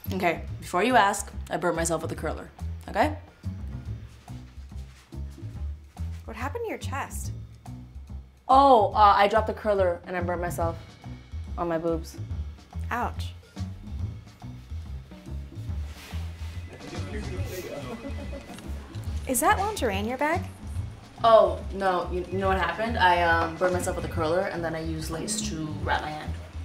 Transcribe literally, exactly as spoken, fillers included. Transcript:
Okay, before you ask, I burnt myself with a curler, okay? What happened to your chest? Oh, uh, I dropped the curler and I burnt myself on my boobs. Ouch. Is that lingerie in your bag? Oh, no, you, you know what happened? I um, burned myself with a curler and then I used lace to wrap my hand.